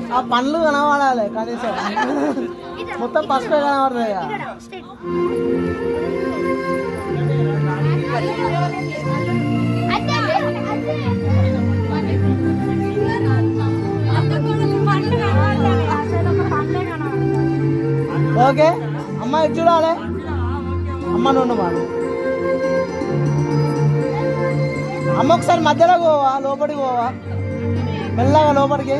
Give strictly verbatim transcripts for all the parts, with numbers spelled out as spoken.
ఆ పండ్లు కనబడాలి కనీసం మొత్తం పసుపే కనబడుతుంది ఓకే అమ్మ ఇది చూడాలి అమ్మ నుండి మాట అమ్మ ఒకసారి మధ్యలో పోవా లోపలికి పోవా మెల్లగా లోపలికి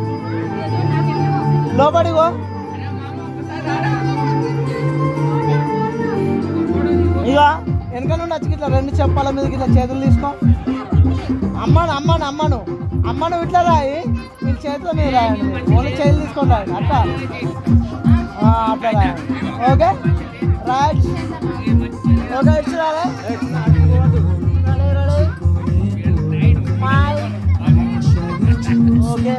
లోపలికి పో ఇక వెనక నుండి వచ్చి ఇట్లా రెండు చెప్పాల మీదకి ఇట్లా చేతులు తీసుకో అమ్మను అమ్మను అమ్మను అమ్మను ఇట్లా రాయి మీరు చేతిలో మీరు రాయండి ఓన్లీ చేతులు తీసుకొని రాయండి అట్లా అట్లా రాయండి ఓకే రైట్ ఓకే ఇచ్చి రాలే ఓకే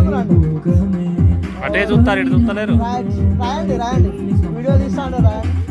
అటే చూస్తారు ఇటు చూస్తలేరు రాయండి రాయండి వీడియో తీస్తాను రాయండి